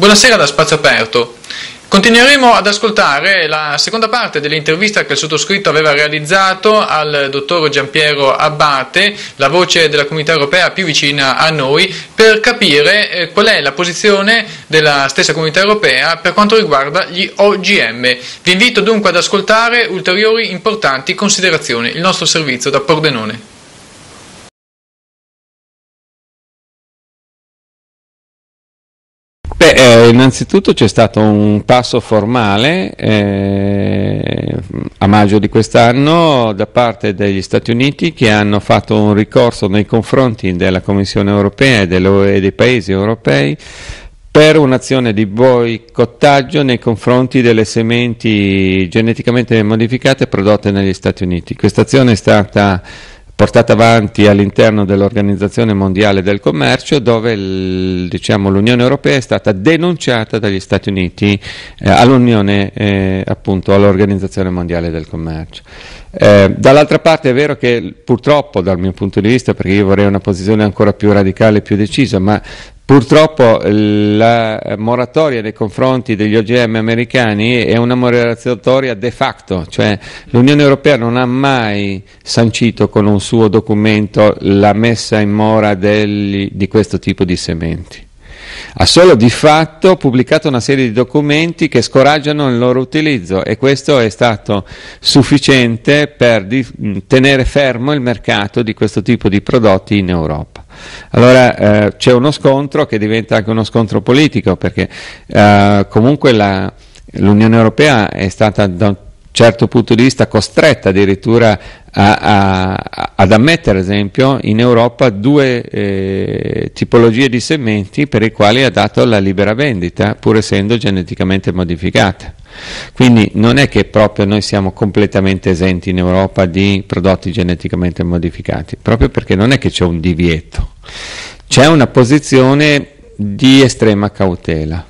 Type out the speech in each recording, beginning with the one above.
Buonasera da Spazio Aperto. Continueremo ad ascoltare la seconda parte dell'intervista che il sottoscritto aveva realizzato al dottor Giampiero Abbate, la voce della Comunità Europea più vicina a noi, per capire qual è la posizione della stessa Comunità Europea per quanto riguarda gli OGM. Vi invito dunque ad ascoltare ulteriori importanti considerazioni. Il nostro servizio da Pordenone. Innanzitutto c'è stato un passo formale a maggio di quest'anno da parte degli Stati Uniti, che hanno fatto un ricorso nei confronti della Commissione Europea e dei paesi europei per un'azione di boicottaggio nei confronti delle sementi geneticamente modificate prodotte negli Stati Uniti. Questa azione è stata portata avanti all'interno dell'Organizzazione Mondiale del Commercio, dove l'Unione Europea è stata denunciata dagli Stati Uniti all'Organizzazione Mondiale del Commercio. Dall'altra parte è vero che purtroppo, dal mio punto di vista, perché io vorrei una posizione ancora più radicale e più decisa, ma purtroppo la moratoria nei confronti degli OGM americani è una moratoria de facto, cioè l'Unione Europea non ha mai sancito con un suo documento la messa in mora di questo tipo di sementi. Ha solo di fatto pubblicato una serie di documenti che scoraggiano il loro utilizzo, e questo è stato sufficiente per tenere fermo il mercato di questo tipo di prodotti in Europa. Allora c'è uno scontro che diventa anche uno scontro politico, perché comunque l'Unione Europea è stata da un certo punto di vista costretta addirittura ad ammettere, ad esempio, in Europa due tipologie di sementi per i quali ha dato la libera vendita, pur essendo geneticamente modificate. Quindi non è che proprio noi siamo completamente esenti in Europa di prodotti geneticamente modificati, proprio perché non è che c'è un divieto, c'è una posizione di estrema cautela.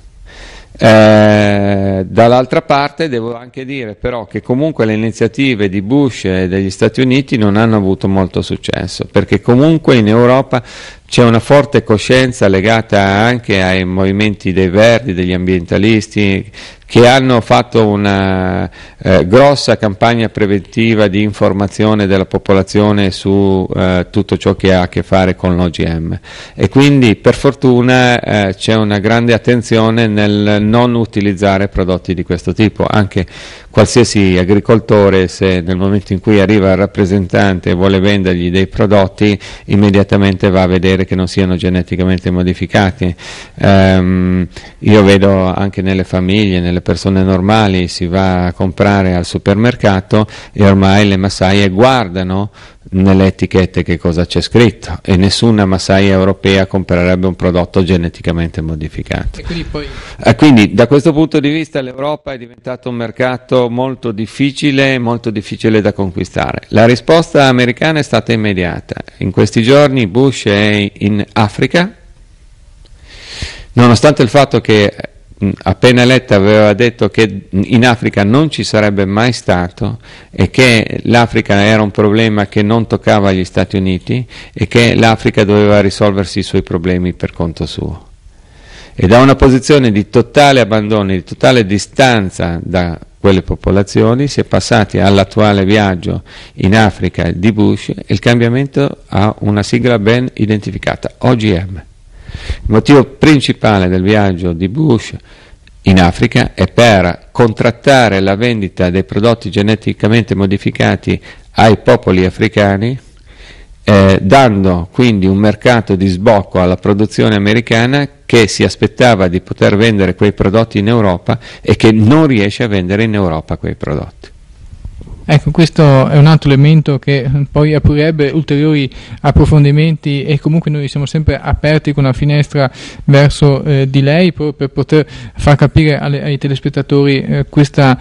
Dall'altra parte devo anche dire però che comunque le iniziative di Bush e degli Stati Uniti non hanno avuto molto successo, perché comunque in Europa c'è una forte coscienza legata anche ai movimenti dei verdi, degli ambientalisti, che hanno fatto una grossa campagna preventiva di informazione della popolazione su tutto ciò che ha a che fare con l'OGM, e quindi per fortuna c'è una grande attenzione nel non utilizzare prodotti di questo tipo. Anche qualsiasi agricoltore, se nel momento in cui arriva il rappresentante e vuole vendergli dei prodotti, immediatamente va a vedere che non siano geneticamente modificati. Io vedo anche nelle famiglie, nelle persone normali, si va a comprare al supermercato e ormai le massaie guardano nelle etichette che cosa c'è scritto, e nessuna massaia europea comprerebbe un prodotto geneticamente modificato. E quindi da questo punto di vista l'Europa è diventato un mercato molto difficile da conquistare. La risposta americana è stata immediata. In questi giorni Bush è in Africa, nonostante il fatto che appena eletta aveva detto che in Africa non ci sarebbe mai stato, e che l'Africa era un problema che non toccava gli Stati Uniti, e che l'Africa doveva risolversi i suoi problemi per conto suo. E da una posizione di totale abbandono, di totale distanza da quelle popolazioni, si è passati all'attuale viaggio in Africa di Bush, e il cambiamento ha una sigla ben identificata: OGM. Il motivo principale del viaggio di Bush in Africa è per contrattare la vendita dei prodotti geneticamente modificati ai popoli africani, dando quindi un mercato di sbocco alla produzione americana, che si aspettava di poter vendere quei prodotti in Europa e che non riesce a vendere in Europa quei prodotti. Ecco, questo è un altro elemento che poi aprirebbe ulteriori approfondimenti, e comunque noi siamo sempre aperti con una finestra verso di lei, proprio per poter far capire ai telespettatori queste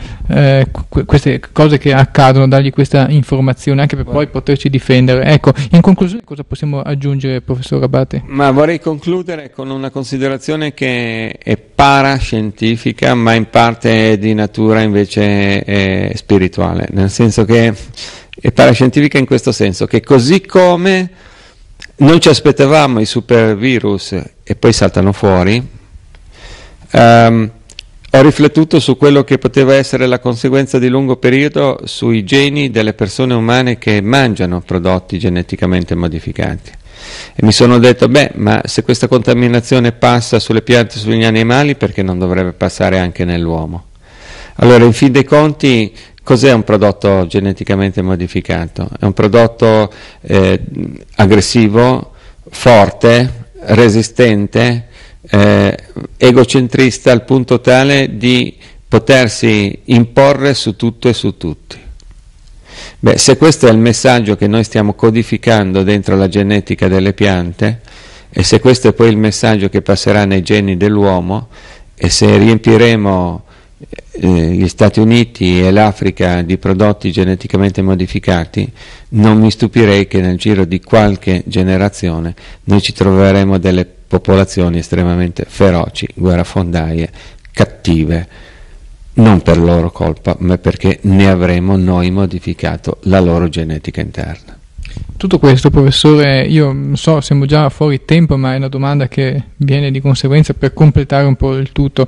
cose che accadono, dargli questa informazione anche per poi poterci difendere. Ecco, in conclusione cosa possiamo aggiungere, professor Abbate? Ma vorrei concludere con una considerazione che è parascientifica, ma in parte di natura invece spirituale, nel senso che è parascientifica in questo senso, che così come non ci aspettavamo i super virus e poi saltano fuori, Ho riflettuto su quello che poteva essere la conseguenza di lungo periodo sui geni delle persone umane che mangiano prodotti geneticamente modificati. E mi sono detto, ma se questa contaminazione passa sulle piante e sugli animali, perché non dovrebbe passare anche nell'uomo? Allora, in fin dei conti, cos'è un prodotto geneticamente modificato? È un prodotto aggressivo, forte, resistente, egocentrista al punto tale di potersi imporre su tutto e su tutti. Se questo è il messaggio che noi stiamo codificando dentro la genetica delle piante, e se questo è poi il messaggio che passerà nei geni dell'uomo, e se riempiremo gli Stati Uniti e l'Africa di prodotti geneticamente modificati, non mi stupirei che nel giro di qualche generazione noi ci troveremo delle popolazioni estremamente feroci, guerrafondaie, cattive, non per loro colpa, ma perché ne avremo noi modificato la loro genetica interna. Tutto questo, professore, io non so, siamo già fuori tempo, ma è una domanda che viene di conseguenza per completare un po' il tutto.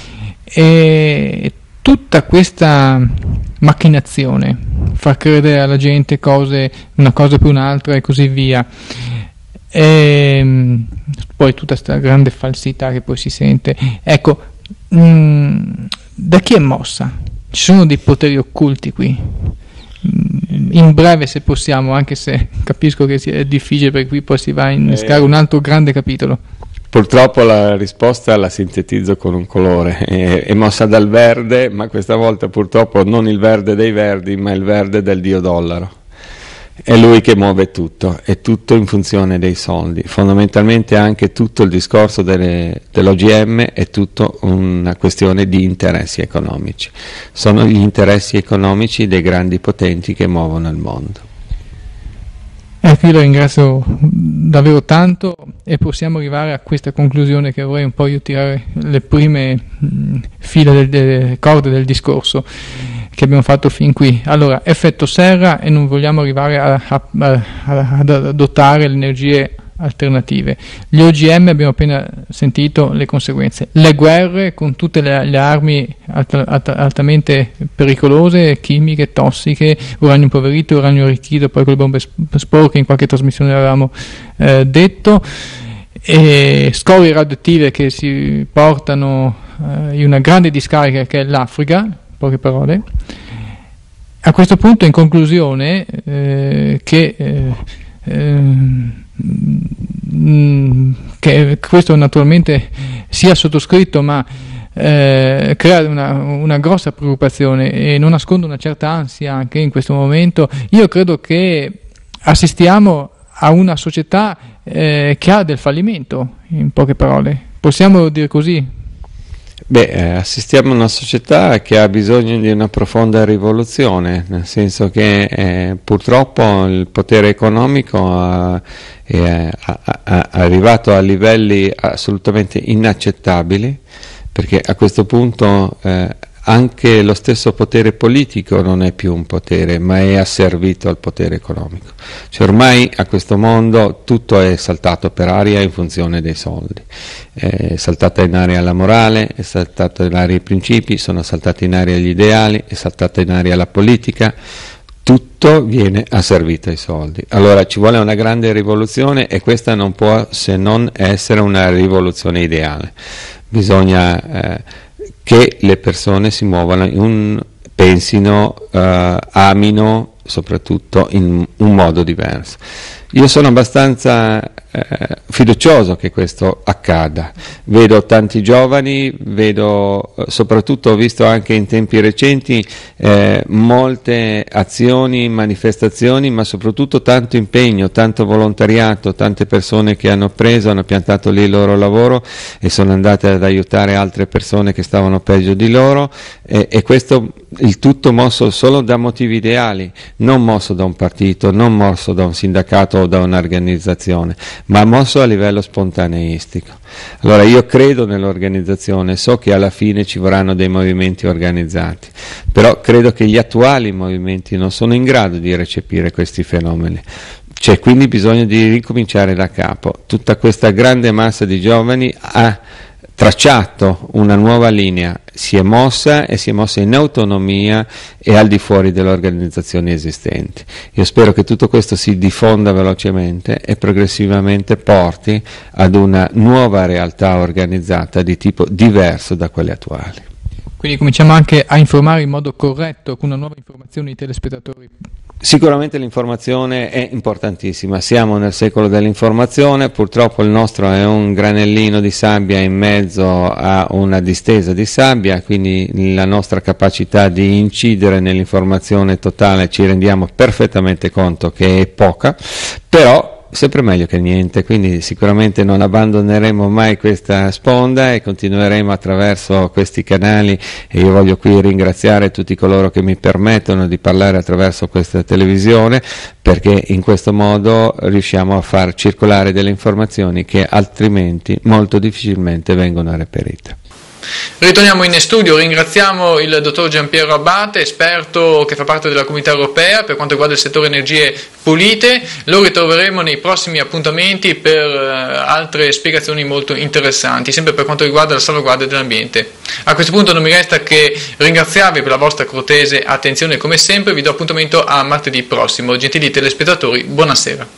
E tutta questa macchinazione, far credere alla gente cose, una cosa più un'altra e così via, e poi tutta questa grande falsità che poi si sente, ecco, da chi è mossa? Ci sono dei poteri occulti qui? In breve, se possiamo, anche se capisco che è difficile, perché qui poi si va a innescare un altro grande capitolo. Purtroppo la risposta la sintetizzo con un colore, è mossa dal verde, ma questa volta purtroppo non il verde dei verdi, ma il verde del dio dollaro. È lui che muove tutto, è tutto in funzione dei soldi. Fondamentalmente anche tutto il discorso dell'OGM è tutto una questione di interessi economici. Sono gli interessi economici dei grandi potenti che muovono il mondo. Io la ringrazio davvero tanto e possiamo arrivare a questa conclusione, che vorrei un po' io tirare le prime fila delle corde del discorso che abbiamo fatto fin qui. Allora, effetto serra, e non vogliamo arrivare ad adottare le energie alternative. Gli OGM, abbiamo appena sentito le conseguenze. Le guerre con tutte le armi altamente pericolose, chimiche, tossiche, uranio impoverito, uranio arricchito, poi con le bombe sporche, in qualche trasmissione avevamo detto, e scorie radioattive che si portano in una grande discarica che è l'Africa, in poche parole. A questo punto, in conclusione, che questo naturalmente sia sottoscritto, ma crea una grossa preoccupazione e non nasconde una certa ansia anche in questo momento. Io credo che assistiamo a una società che ha del fallimento, in poche parole. Possiamo dire così? Assistiamo a una società che ha bisogno di una profonda rivoluzione, nel senso che purtroppo il potere economico è arrivato a livelli assolutamente inaccettabili, perché a questo punto anche lo stesso potere politico non è più un potere, ma è asservito al potere economico. Cioè ormai a questo mondo tutto è saltato per aria in funzione dei soldi. È saltata in aria la morale, è saltata in aria i principi, sono saltati in aria gli ideali, è saltata in aria la politica. Tutto viene asservito ai soldi. Allora ci vuole una grande rivoluzione, e questa non può se non essere una rivoluzione ideale. Bisogna che le persone si muovano, pensino, amino soprattutto in un modo diverso. Io sono abbastanza fiducioso che questo accada. Vedo tanti giovani, soprattutto ho visto anche in tempi recenti molte azioni, manifestazioni, ma soprattutto tanto impegno, tanto volontariato, tante persone che hanno piantato lì il loro lavoro e sono andate ad aiutare altre persone che stavano peggio di loro, e questo il tutto mosso solo da motivi ideali, non mosso da un partito, non mosso da un sindacato o da un'organizzazione, ma mosso a livello spontaneistico. Allora io credo nell'organizzazione, so che alla fine ci vorranno dei movimenti organizzati, però credo che gli attuali movimenti non sono in grado di recepire questi fenomeni. C'è quindi bisogno di ricominciare da capo. Tutta questa grande massa di giovani ha tracciato una nuova linea, si è mossa in autonomia e al di fuori delle organizzazioni esistenti. Io spero che tutto questo si diffonda velocemente e progressivamente porti ad una nuova realtà organizzata di tipo diverso da quelle attuali. Quindi cominciamo anche a informare in modo corretto, con una nuova informazione ai telespettatori. Sicuramente l'informazione è importantissima, siamo nel secolo dell'informazione, purtroppo il nostro è un granellino di sabbia in mezzo a una distesa di sabbia, quindi la nostra capacità di incidere nell'informazione totale ci rendiamo perfettamente conto che è poca, però sempre meglio che niente, quindi sicuramente non abbandoneremo mai questa sponda e continueremo attraverso questi canali, e io voglio qui ringraziare tutti coloro che mi permettono di parlare attraverso questa televisione, perché in questo modo riusciamo a far circolare delle informazioni che altrimenti molto difficilmente vengono reperite. Ritorniamo in studio, ringraziamo il dottor Giampiero Abbate, esperto che fa parte della Comunità Europea per quanto riguarda il settore energie pulite. Lo ritroveremo nei prossimi appuntamenti per altre spiegazioni molto interessanti, sempre per quanto riguarda la salvaguardia dell'ambiente. A questo punto non mi resta che ringraziarvi per la vostra cortese attenzione come sempre, vi do appuntamento a martedì prossimo. Gentili telespettatori, buonasera.